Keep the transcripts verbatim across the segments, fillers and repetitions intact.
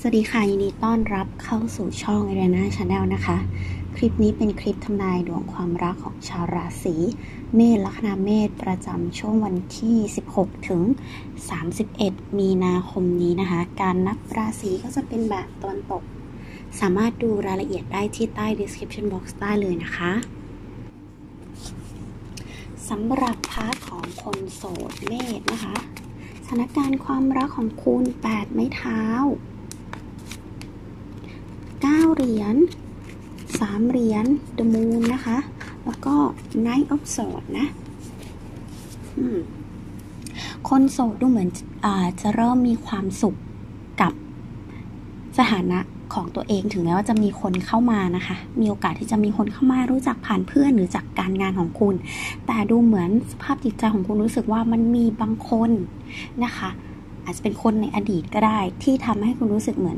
วัสดีค่ะยินดีต้อนรับเข้าสู่ช่อง Ariana Channel นะคะคลิปนี้เป็นคลิปทำนายดวงความรักของชาวราศีเมษลัคนาเมษประจำช่วงวันที่สิบหกถึงสามสิบเอ็ดมีนาคมนี้นะคะการนับราศีก็จะเป็นแบบตะวันตกสามารถดูรายละเอียดได้ที่ใต้ description box ได้เลยนะคะสำหรับพาร์ทของคนโสดเมษนะคะสถานการณ์ความรักของคุณแปดไม้เท้าเก้าเหรียญสามเหรียญ The Moon นะคะแล้วก็ Knight of Swords นะคนโสดดูเหมือนอาจะเริ่มมีความสุขกับสถานะของตัวเองถึงแม้ว่าจะมีคนเข้ามานะคะมีโอกาสที่จะมีคนเข้ามารู้จักผ่านเพื่อนหรือจากการงานของคุณแต่ดูเหมือนสภาพจิตใจของคุณรู้สึกว่ามันมีบางคนนะคะอาจจะเป็นคนในอดีตก็ได้ที่ทำให้คุณรู้สึกเหมือน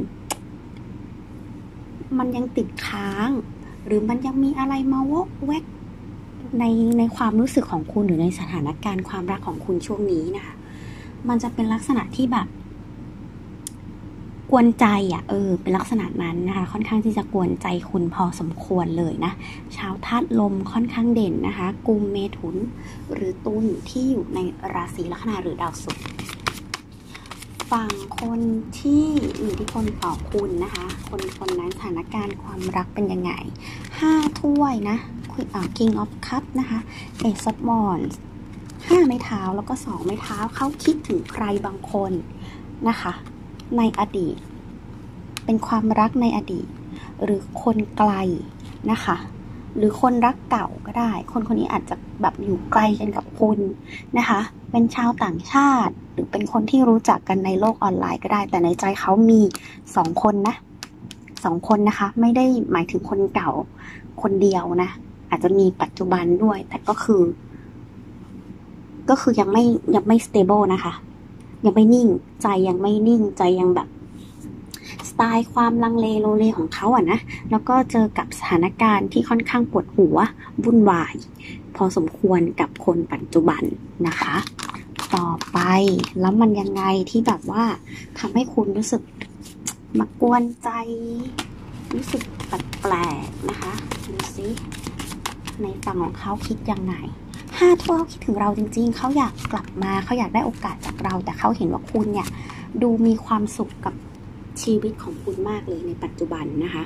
มันยังติดค้างหรือมันยังมีอะไรมาวกแวกในในความรู้สึกของคุณหรือในสถานการณ์ความรักของคุณช่วงนี้นะคะมันจะเป็นลักษณะที่แบบกวนใจอ่ะเออเป็นลักษณะนั้นนะคะค่อนข้างที่จะกวนใจคุณพอสมควรเลยนะชาวธาตุลมค่อนข้างเด่นนะคะกุมเมถุนหรือตุลที่อยู่ในราศีลัคนาหรือดาวศุกร์ฝั่งคนที่มีอิทธิพลต่อคุณนะคะคนคนนั้นสถานการณ์ความรักเป็นยังไงห้าถ้วยนะ King of Cup นะคะ Ace of Wands ห้าไม้เท้าแล้วก็สองไม้เท้าเขาคิดถึงใครบางคนนะคะในอดีตเป็นความรักในอดีตหรือคนไกลนะคะหรือคนรักเก่าก็ได้คนคนนี้อาจจะแบบอยู่ไกลกันกับคุณนะคะเป็นชาวต่างชาติหรือเป็นคนที่รู้จักกันในโลกออนไลน์ก็ได้แต่ในใจเขามีสองคนนะสองคนนะคะไม่ได้หมายถึงคนเก่าคนเดียวนะอาจจะมีปัจจุบันด้วยแต่ก็คือก็คือยังไม่ยังไม่ stable นะคะยังไม่นิ่งใจยังไม่นิ่งใจยังแบบสไตล์ความลังเลโลเลของเขาอะนะแล้วก็เจอกับสถานการณ์ที่ค่อนข้างปวดหัววุ่นวายพอสมควรกับคนปัจจุบันนะคะต่อไปแล้วมันยังไงที่แบบว่าทำให้คุณรู้สึกมากวนใจรู้สึกแปลกๆนะคะดูสิในฝั่งของเขาคิดยังไงห้าถ้วยเขาคิดถึงเราจริงๆเขาอยากกลับมาเขาอยากได้โอกาสจากเราแต่เขาเห็นว่าคุณเนี่ยดูมีความสุขกับชีวิตของคุณมากเลยในปัจจุบันนะคะ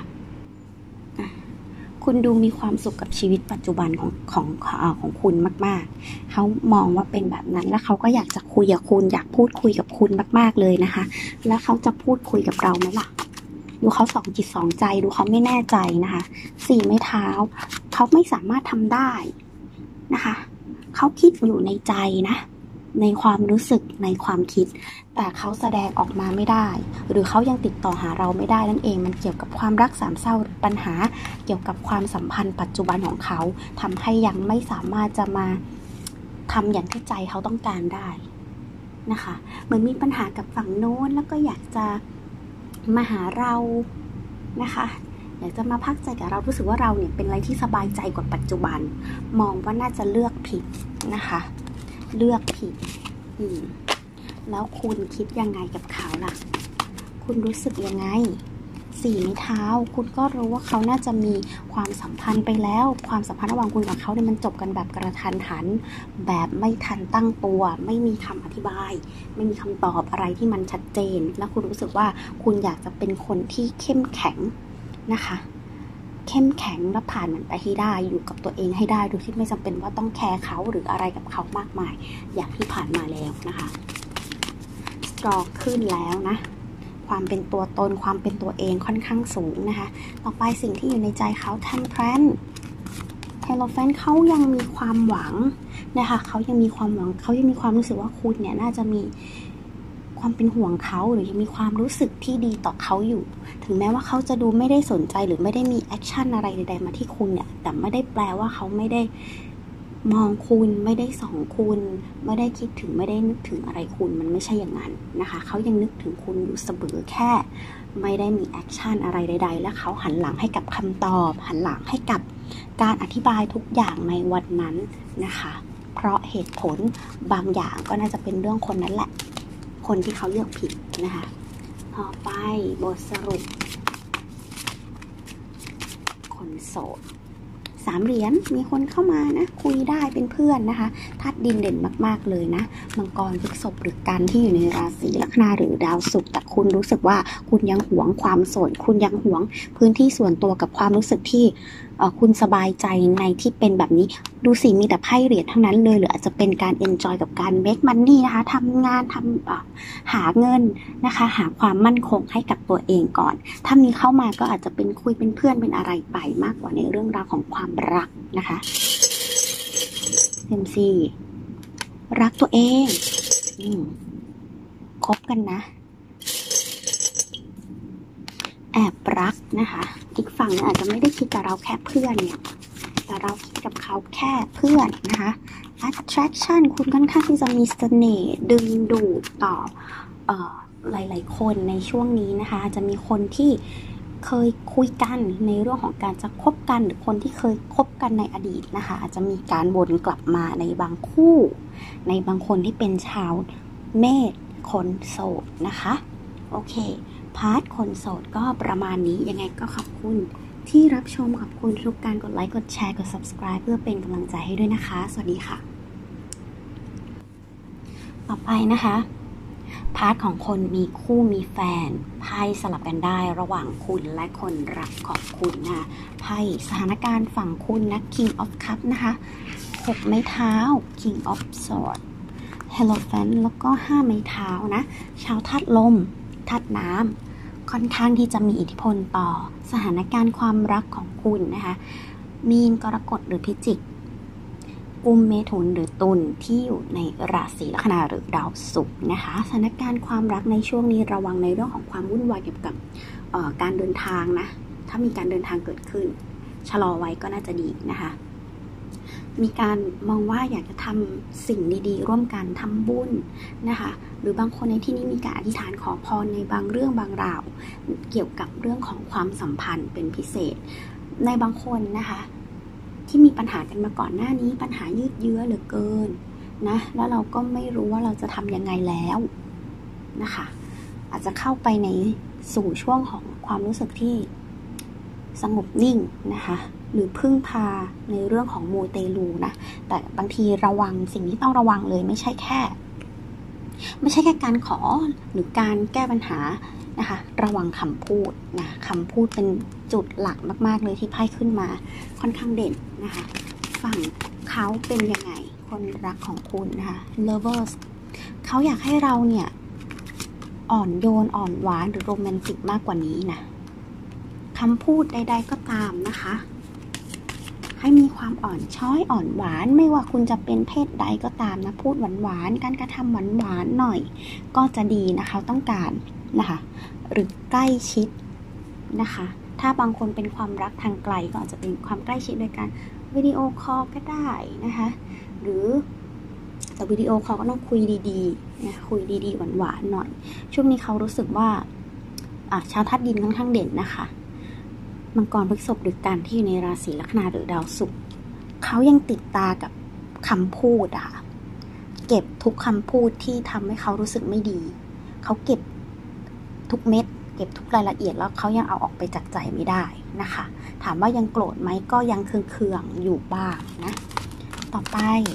คุณดูมีความสุขกับชีวิตปัจจุบันของของของคุณมากๆเขามองว่าเป็นแบบนั้นแล้วเขาก็อยากจะคุยกับคุณอยากพูดคุยกับคุณมากๆเลยนะคะแล้วเขาจะพูดคุยกับเราไหมล่ะดูเขาสองจิตสองใจดูเขาไม่แน่ใจนะคะสี่ไม้เท้าเขาไม่สามารถทำได้นะคะเขาคิดอยู่ในใจนะในความรู้สึกในความคิดแต่เขาแสดงออกมาไม่ได้หรือเขายังติดต่อหาเราไม่ได้นั่นเองมันเกี่ยวกับความรักสามเศร้าหรือปัญหาเกี่ยวกับความสัมพันธ์ปัจจุบันของเขาทำให้ยังไม่สามารถจะมาทำอย่างที่ใจเขาต้องการได้นะคะเหมือนมีปัญหากับฝั่งโน้นแล้วก็อยากจะมาหาเรานะคะอยากจะมาพักใจกับเรารู้สึกว่าเราเนี่ยเป็นอะไรที่สบายใจกว่าปัจจุบันมองว่าน่าจะเลือกผิดนะคะเลือกผิดอืมแล้วคุณคิดยังไงกับเขาล่ะคุณรู้สึกยังไงสี่ไม้เท้าคุณก็รู้ว่าเขาน่าจะมีความสัมพันธ์ไปแล้วความสัมพันธ์ระหว่างคุณกับเขาเนี่ยมันจบกันแบบกระทันหันแบบไม่ทันตั้งตัวไม่มีคำอธิบายไม่มีคำตอบอะไรที่มันชัดเจนแล้วคุณรู้สึกว่าคุณอยากจะเป็นคนที่เข้มแข็งนะคะเข้มแข็งและผ่านมันไปให้ได้อยู่กับตัวเองให้ได้โดยที่ไม่จำเป็นว่าต้องแคร์เขาหรืออะไรกับเขามากมายอย่างที่ผ่านมาแล้วนะคะสตรองขึ้นแล้วนะความเป็นตัวตนความเป็นตัวเองค่อนข้างสูงนะคะต่อไปสิ่งที่อยู่ในใจเขาแทมเพรนเฮโลแฟนเขายังมีความหวังนะคะเขายังมีความหวังเขายังมีความรู้สึกว่าคุณเนี่ยน่าจะมีความเป็นห่วงเขาหรือยังมีความรู้สึกที่ดีต่อเขาอยู่ถึงแม้ว่าเขาจะดูไม่ได้สนใจหรือไม่ได้มีแอคชั่นอะไรใดๆมาที่คุณเนี่ยแต่ไม่ได้แปลว่าเขาไม่ได้มองคุณไม่ได้ส่องคุณไม่ได้คิดถึงไม่ได้นึกถึงอะไรคุณมันไม่ใช่อย่างนั้นนะคะเขายังนึกถึงคุณอยู่เสมอแค่ไม่ได้มีแอคชั่นอะไรใดๆและเขาหันหลังให้กับคำตอบหันหลังให้กับการอธิบายทุกอย่างในวันนั้นนะคะเพราะเหตุผลบางอย่างก็น่าจะเป็นเรื่องคนนั้นแหละคนที่เขาเลือกผิดนะคะต่อไปบทสรุปคนโสดสามเหรียญมีคนเข้ามานะคุยได้เป็นเพื่อนนะคะธาตุดินเด่นมากๆเลยนะมังกรพฤษภหรือกันที่อยู่ในราศีลัคนาหรือดาวศุกร์แต่คุณรู้สึกว่าคุณยังหวงความโสดคุณยังหวงพื้นที่ส่วนตัวกับความรู้สึกที่คุณสบายใจในที่เป็นแบบนี้ดูสิมีแต่ไพ่เหรียญทั้งนั้นเลยหรืออาจจะเป็นการ enjoy กับการ make money นะคะทำงานทำหาเงินนะคะหาความมั่นคงให้กับตัวเองก่อนถ้ามีเข้ามาก็อาจจะเป็นคุยเป็นเพื่อนเป็นอะไรไปมากกว่าในเรื่องราวของความรักนะคะเซมซีรักตัวเองอืมคบกันนะแอบรักนะคะอีกฝั่งอาจจะไม่ได้คิดกับเราแค่เพื่อนเนี่ยแต่เราคิดกับเขาแค่เพื่อนนะคะ attraction คุณค่อนข้างที่จะมีเสน่ห์ดึงดูดต่อเอ่อหลายๆคนในช่วงนี้นะคะจะมีคนที่เคยคุยกันในเรื่องของการจะคบกันหรือคนที่เคยคบกันในอดีตนะคะอาจจะมีการวนกลับมาในบางคู่ในบางคนที่เป็นชาวเมษคนโสดนะคะโอเคพาร์ทคนโสดก็ประมาณนี้ยังไงก็ขอบคุณที่รับชมขอบคุณทุกการกดไลค์กดแชร์กด subscribe เพื่อเป็นกำลังใจให้ด้วยนะคะสวัสดีค่ะต่อไปนะคะพาร์ทของคนมีคู่มีแฟนไพ่สลับกันได้ระหว่างคุณและคนรักของคุณนะไพ่สถานการณ์ฝั่งคุณนะ King of Cup นะคะหกไม้เท้า King of Swords Hierophant แล้วก็ห้าไม้เท้านะชาวธาตุลมธาตุน้ำค่อนข้างที่จะมีอิทธิพลต่อสถานการณ์ความรักของคุณนะคะมีนกรกฎหรือพิจิกกุมเมถุนหรือตุลที่อยู่ในราศีลัคนาหรือดาวศุกร์นะคะสถานการณ์ความรักในช่วงนี้ระวังในเรื่องของความวุ่นวายเกี่ยวกับการเดินทางนะถ้ามีการเดินทางเกิดขึ้นชะลอไว้ก็น่าจะดีนะคะมีการมองว่าอยากจะทำสิ่งดีๆร่วมกันทำบุญนะคะหรือบางคนในที่นี้มีการอธิษฐานขอพรในบางเรื่องบางราวเกี่ยวกับเรื่องของความสัมพันธ์เป็นพิเศษในบางคนนะคะที่มีปัญหากันมาก่อนหน้านี้ปัญหายืดเยื้อเหลือเกินนะแล้วเราก็ไม่รู้ว่าเราจะทำยังไงแล้วนะคะอาจจะเข้าไปในสู่ช่วงของความรู้สึกที่สงบนิ่งนะคะหรือพึ่งพาในเรื่องของมูเตลูนะแต่บางทีระวังสิ่งที่ต้องระวังเลยไม่ใช่แค่ไม่ใช่แค่การขอหรือการแก้ปัญหานะคะระวังคำพูดนะคำพูดเป็นจุดหลักมากๆเลยที่ไพ่ขึ้นมาค่อนข้างเด่นนะคะฝั่งเขาเป็นยังไงคนรักของคุณนะคะ lovers เขาอยากให้เราเนี่ยอ่อนโยนอ่อนหวานหรือโรแมนติกมากกว่านี้นะคำพูดใดๆก็ตามนะคะให้มีความอ่อนช้อยอ่อนหวานไม่ว่าคุณจะเป็นเพศใดก็ตามนะพูดหวานๆการกระทำหวานๆหน่อยก็จะดีนะคะต้องการนะคะหรือใกล้ชิดนะคะถ้าบางคนเป็นความรักทางไกลก็อาจจะเป็นความใกล้ชิดโดยการวิดีโอคอลก็ได้นะคะหรือแต่วิดีโอคอลก็ต้องคุยดีๆนะคุยดีๆหวานๆหน่อยช่วงนี้เขารู้สึกว่าอ่ะชาวธาตุดินค่อนข้างเด่นนะคะมังกรพฤษภหรือกันที่อยู่ในราศีลัคนาหรือดาวศุกร์เขายังติดตากับคำพูดอะเก็บทุกคำพูดที่ทำให้เขารู้สึกไม่ดีเขาเก็บทุกเม็ดเก็บทุกรายละเอียดแล้วเขายังเอาออกไปจากใจไม่ได้นะคะถามว่ายังโกรธไหมก็ยังเคืองๆอยู่บ้างนะต่อไป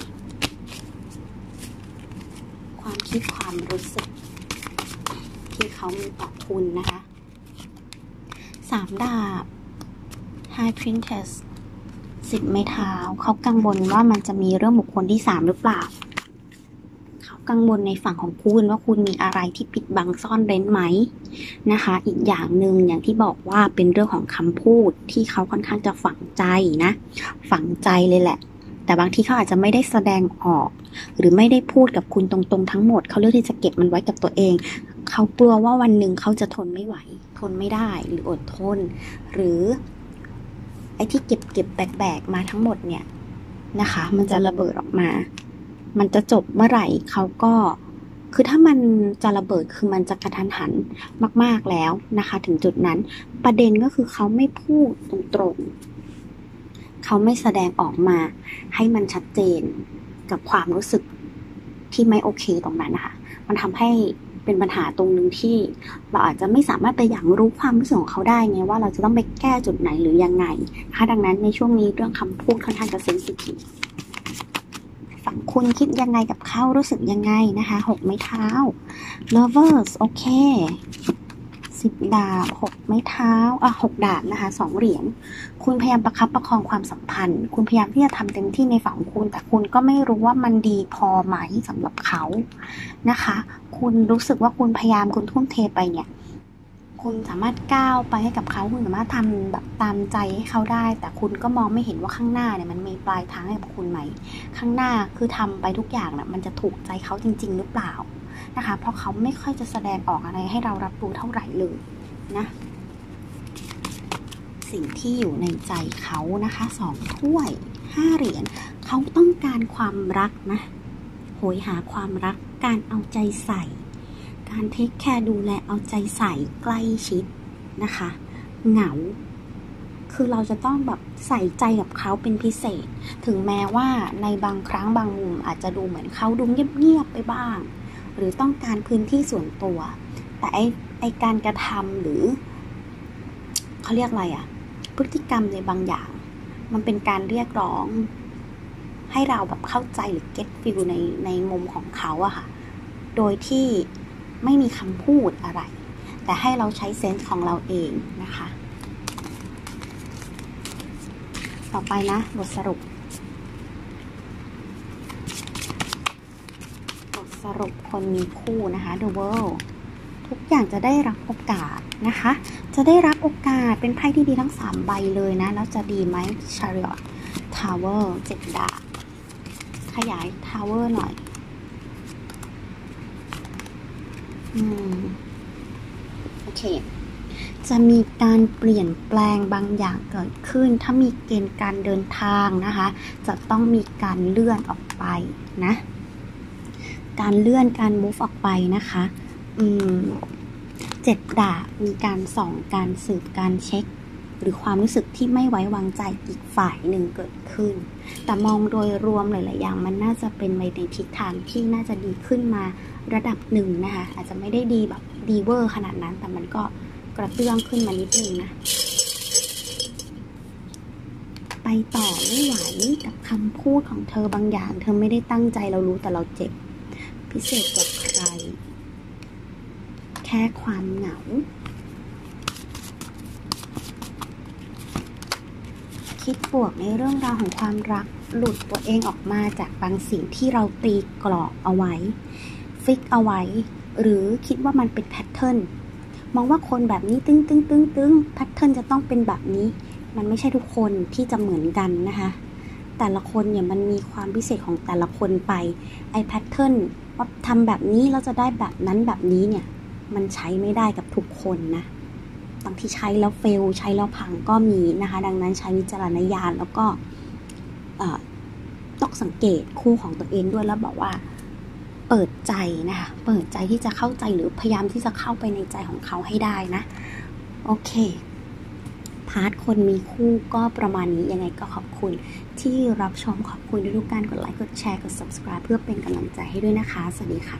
ความคิดความรู้สึกที่เขามีต่อคุณนะคะสามดาบHigh Priestess สิบไม้เท้าเขากังวลว่ามันจะมีเรื่องบุคคลที่สามหรือเปล่าเขากังวลในฝั่งของคุณว่าคุณมีอะไรที่ปิดบังซ่อนเร้นไหมนะคะอีกอย่างหนึ่งอย่างที่บอกว่าเป็นเรื่องของคำพูดที่เขาค่อนข้างจะฝังใจนะฝังใจเลยแหละแต่บางทีเขาอาจจะไม่ได้แสดงออกหรือไม่ได้พูดกับคุณตรงๆทั้งหมดเขาเลือกที่จะเก็บมันไว้กับตัวเองเขากลัวว่าวันหนึ่งเขาจะทนไม่ไหวทนไม่ได้หรืออดทนหรือไอ้ที่เก็บเก็บแบกๆมาทั้งหมดเนี่ยนะคะมันจะระเบิดออกมามันจะจบเมื่อไหร่เขาก็คือถ้ามันจะระเบิดคือมันจะกระทันหันมากๆแล้วนะคะถึงจุดนั้นประเด็นก็คือเขาไม่พูดตรงๆเขาไม่แสดงออกมาให้มันชัดเจนกับความรู้สึกที่ไม่โอเคตรงนั้นนะคะมันทำให้เป็นปัญหาตรงนึงที่เราอาจจะไม่สามารถไปอย่างรู้ความรู้สึกของเขาได้ไงว่าเราจะต้องไปแก้จุดไหนหรือยังไงนะคะดังนั้นในช่วงนี้เรื่องคำพูดค่อนข้างจะเซนซิทีฟฝั่งคุณคิดยังไงกับเขารู้สึกยังไงนะคะหกไม้เท้า lovers โอเคสิบดาบหกไม้เท้าอ่ะหกดาบนะคะสองเหรียญคุณพยายามประคับประคองความสัมพันธ์คุณพยายามที่จะทำเต็มที่ในฝั่งของคุณแต่คุณก็ไม่รู้ว่ามันดีพอไหมสำหรับเขานะคะคุณรู้สึกว่าคุณพยายามคุณทุ่มเทไปเนี่ยคุณสามารถก้าวไปให้กับเขาคุณสามารถทำแบบตามใจให้เขาได้แต่คุณก็มองไม่เห็นว่าข้างหน้าเนี่ยมันมีปลายทางให้กับคุณไหมข้างหน้าคือทำไปทุกอย่างน่ะมันจะถูกใจเขาจริงๆหรือเปล่านะคะเพราะเขาไม่ค่อยจะแสดงออกอะไรให้เรารับรู้เท่าไหร่เลยนะสิ่งที่อยู่ในใจเขานะคะสองถ้วยห้าเหรียญเขาต้องการความรักนะโหยหาความรักการเอาใจใส่การเทคแคร์ดูแลเอาใจใส่ใกล้ชิดนะคะเหงาคือเราจะต้องแบบใส่ใจกับเขาเป็นพิเศษถึงแม้ว่าในบางครั้งบางมุมอาจจะดูเหมือนเขาดูเงียบๆไปบ้างหรือต้องการพื้นที่ส่วนตัวแต่ไอไอการกระทำหรือเขาเรียกอะไรอะพฤติกรรมในบางอย่างมันเป็นการเรียกร้องให้เราแบบเข้าใจหรือ get feel ในในมุมของเขาอะค่ะโดยที่ไม่มีคำพูดอะไรแต่ให้เราใช้เซนส์ของเราเองนะคะต่อไปนะบทสรุปบทสรุปคนมีคู่นะคะ The World ทุกอย่างจะได้รับโอกาสนะคะจะได้รับโอกาสเป็นไพ่ที่ดีทั้งสามใบเลยนะแล้วจะดีไหม Chariot Tower เจ็ดดาบขยาย Tower หน่อยอืมโอเคจะมีการเปลี่ยนแปลงบางอย่างเกิดขึ้นถ้ามีเกณฑ์การเดินทางนะคะจะต้องมีการเลื่อนออกไปนะการเลื่อนการ move ออกไปนะคะอืมเจ็ดดาบมีการส่องการสืบการเช็คหรือความรู้สึกที่ไม่ไว้วางใจอีกฝ่ายหนึ่งเกิดขึ้นแต่มองโดยรวมหลายๆอย่างมันน่าจะเป็นไปในทิศทางที่น่าจะดีขึ้นมาระดับหนึ่งนะคะอาจจะไม่ได้ดีแบบดีเวอร์ขนาดนั้นแต่มันก็กระเตื้องขึ้นมานิดนึงนะไปต่อไม่ไหวกับคำพูดของเธอบางอย่างเธอไม่ได้ตั้งใจเรารู้แต่เราเจ็บพิเศษกว่าใครแค่ความเหงาคิดบวกในเรื่องราวของความรักหลุดตัวเองออกมาจากบางสิ่งที่เราตีกรอบเอาไว้ฟิกเอาไว้หรือคิดว่ามันเป็นแพทเทิร์นมองว่าคนแบบนี้ตึ้งตึ้งตึ้งตึ้งแพทเทิร์นจะต้องเป็นแบบนี้มันไม่ใช่ทุกคนที่จะเหมือนกันนะคะแต่ละคนเนี่ยมันมีความพิเศษของแต่ละคนไปไอ้แพทเทิร์นว่าทำแบบนี้แล้วจะได้แบบนั้นแบบนี้เนี่ยมันใช้ไม่ได้กับทุกคนนะบางทีใช้แล้วเฟลใช้แล้วพังก็มีนะคะดังนั้นใช้วิจารณญาณแล้วก็ต้องสังเกตคู่ของตัวเองด้วยแล้วบอกว่าเปิดใจนะคะเปิดใจที่จะเข้าใจหรือพยายามที่จะเข้าไปในใจของเขาให้ได้นะโอเคพาร์ทคนมีคู่ก็ประมาณนี้ยังไงก็ขอบคุณที่รับชมขอบคุณทุกการกดไลค์กดแชร์กด ซับสไครบ์ เพื่อเป็นกำลังใจให้ด้วยนะคะสวัสดีค่ะ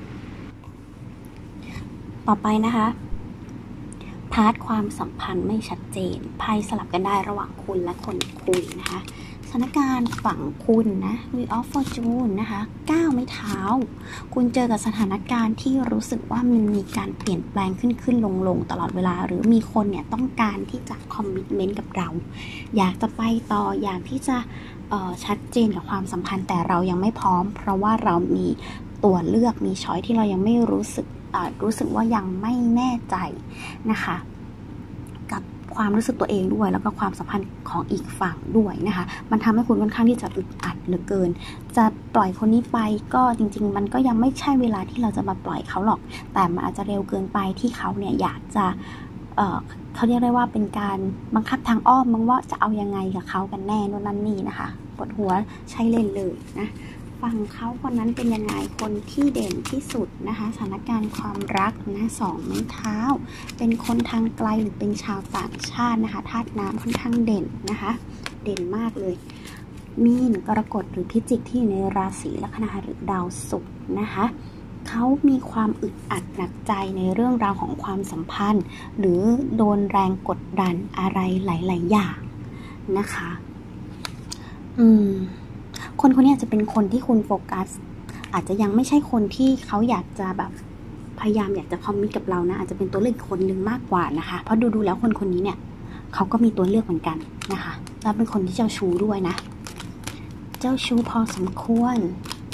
ต่อไปนะคะพาร์ทความสัมพันธ์ไม่ชัดเจนไพ่สลับกันได้ระหว่างคุณและคนคุยนะคะสถานการณ์ฝั่งคุณนะ Wheel of Fortune นะคะเก้าไม้เท้าคุณเจอกับสถานการณ์ที่รู้สึกว่ามันมีการเปลี่ยนแปลงขึ้นขึ้นลงลงตลอดเวลาหรือมีคนเนี่ยต้องการที่จะคอมมิตเมนต์กับเราอยากจะไปต่ออยากที่จะเอ่อชัดเจนกับความสัมพันธ์แต่เรายังไม่พร้อมเพราะว่าเรามีตัวเลือกมีช้อยที่เรายังไม่รู้สึกรู้สึกว่ายังไม่แน่ใจนะคะกับความรู้สึกตัวเองด้วยแล้วก็ความสัมพันธ์ของอีกฝั่งด้วยนะคะมันทำให้คุณค่อนข้างที่จะอึดอัดเหลือเกินจะปล่อยคนนี้ไปก็จริงๆมันก็ยังไม่ใช่เวลาที่เราจะมาปล่อยเขาหรอกแต่มันอาจจะเร็วเกินไปที่เขาเนี่ยอยากจะเอ่อเขาเรียกได้ว่าเป็นการบังคับทางอ้อมมั้งว่าจะเอายังไงกับเขากันแน่นู่นนั่นนี่นะคะปวดหัวใช้เล่นเลยนะฝั่งเขาคนนั้นเป็นยังไงคนที่เด่นที่สุดนะคะสถานการณ์ความรักนะสองไม้เท้าเป็นคนทางไกลหรือเป็นชาวต่างชาตินะคะธาตุน้ำค่อนข้างเด่นนะคะเด่นมากเลยมีนกรกฎหรือพิจิกที่อยู่ในราศีลัคนาหรือดาวศุกร์นะคะเขามีความอึดอัดหนักใจในเรื่องราวของความสัมพันธ์หรือโดนแรงกดดันอะไรหลายๆอย่างนะคะอืมคนคนนี้อาจจะเป็นคนที่คุณโฟกัสอาจจะยังไม่ใช่คนที่เขาอยากจะแบบพยายามอยากจะคอมมิตกับเรานะอาจจะเป็นตัวเลือกคนหนึ่งมากกว่านะคะเพราะดูดูแล้วคนคนนี้เนี่ยเขาก็มีตัวเลือกเหมือนกันนะคะแล้วเป็นคนที่เจ้าชู้ด้วยนะเจ้าชู้พอสมควร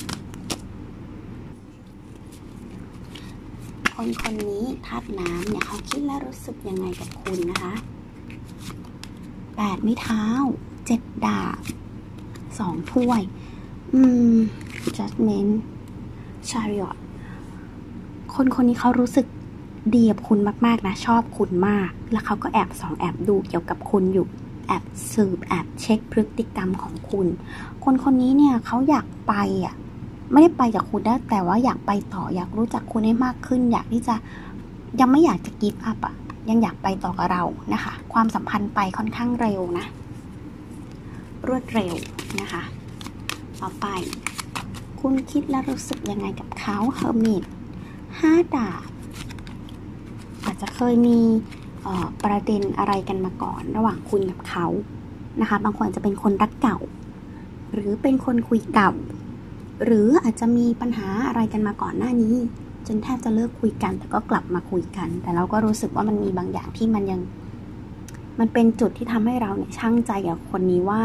คนคนนี้ธาตุน้ำเนี่ยเขาคิดและรู้สึกยังไงกับคุณนะคะแปดไม้เท้าเจ็ดดาบสองถ้วยอืม judgment chariot คนคนนี้เขารู้สึกดีกับคุณมากๆนะชอบคุณมากแล้วเขาก็แอบส่องแอบดูเกี่ยวกับคุณอยู่แอบสืบแอบเช็คพฤติกรรมของคุณคนคนนี้เนี่ยเขาอยากไปอ่ะไม่ได้ไปจากคุณได้แต่ว่าอยากไปต่ออยากรู้จักคุณให้มากขึ้นอยากที่จะยังไม่อยากจะกีฟอัพอ่ะยังอยากไปต่อกับเรานะคะความสัมพันธ์ไปค่อนข้างเร็วนะรวดเร็วนะคะต่อไปคุณคิดและรู้สึกยังไงกับเขาเฮอร์มิตห้าดาบอาจจะเคยมีประเด็นอะไรกันมาก่อนระหว่างคุณกับเขานะคะบางคนอาจจะเป็นคนรักเก่าหรือเป็นคนคุยเก่าหรืออาจจะมีปัญหาอะไรกันมาก่อนหน้านี้จนแทบจะเลิกคุยกันแต่ก็กลับมาคุยกันแต่เราก็รู้สึกว่ามันมีบางอย่างที่มันยังมันเป็นจุดที่ทำให้เราเนี่ยชั่งใจกับคนนี้ว่า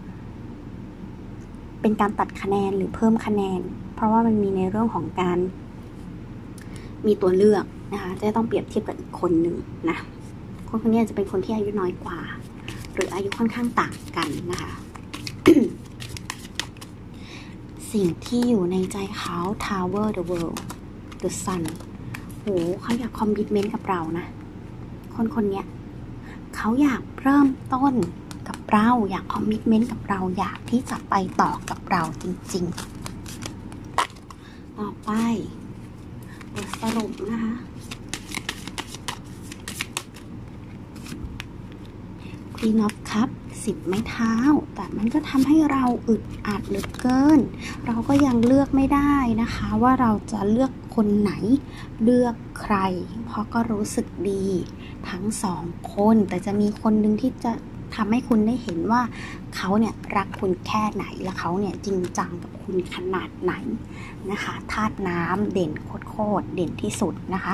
เป็นการตัดคะแนนหรือเพิ่มคะแนนเพราะว่ามันมีในเรื่องของการมีตัวเลือกนะคะจะต้องเปรียบเทียบกับอีกคนหนึ่งนะคนคนนี้จะเป็นคนที่อายุน้อยกว่าหรืออายุค่อนข้างต่างกันนะคะ สิ่งที่อยู่ในใจเขา Tower the World the Sun โหเขาอยากคอมมิตเมนต์กับเรานะคนคนนี้เขาอยากเริ่มต้นกับเราอยากคอมมิตเมนต์กับเราอยากที่จะไปต่อกับเราจริงๆต่อไปบทสรุปนะคะQueen of Cups สิบไม้เท้าแต่มันก็ทำให้เราอึดอัดเหลือเกินเราก็ยังเลือกไม่ได้นะคะว่าเราจะเลือกคนไหนเลือกใครเพราะก็รู้สึกดีทั้งสองคนแต่จะมีคนหนึ่งที่จะทำให้คุณได้เห็นว่าเขาเนี่ยรักคุณแค่ไหนและเขาเนี่ยจริงจังกับคุณขนาดไหนนะคะธาตุน้ำเด่นโคตรเด่นที่สุดนะคะ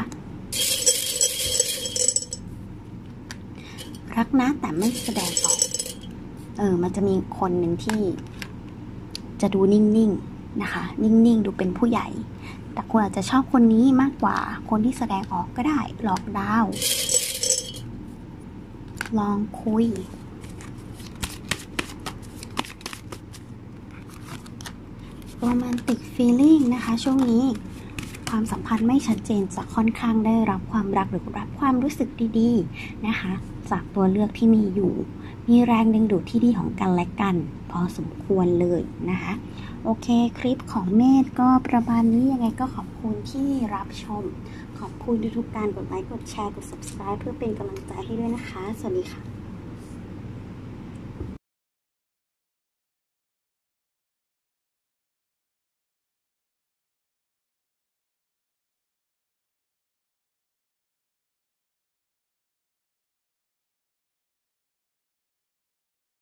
รักนะแต่ไม่แสดงออกเออมันจะมีคนหนึ่งที่จะดูนิ่งๆนะคะนิ่งๆดูเป็นผู้ใหญ่แต่คุณอาจจะชอบคนนี้มากกว่าคนที่แสดงออกก็ได้หลอกดาวลองคุยโรแมนติกฟีลลิ่งนะคะช่วงนี้ความสัมพันธ์ไม่ชัดเจนจะค่อนข้างได้รับความรักหรือรับความรู้สึกดีๆนะคะจากตัวเลือกที่มีอยู่มีแรงดึงดูดที่ดีของกันและกันพอสมควรเลยนะคะโอเคคลิปของเมธก็ประมาณนี้ยังไงก็ขอบคุณที่รับชมขอบคุณทุกการกดไลค์กดแชร์กด ซับสไครบ์ เพื่อเป็นกำลังใจให้ด้วยนะคะสวัสดีค่ะ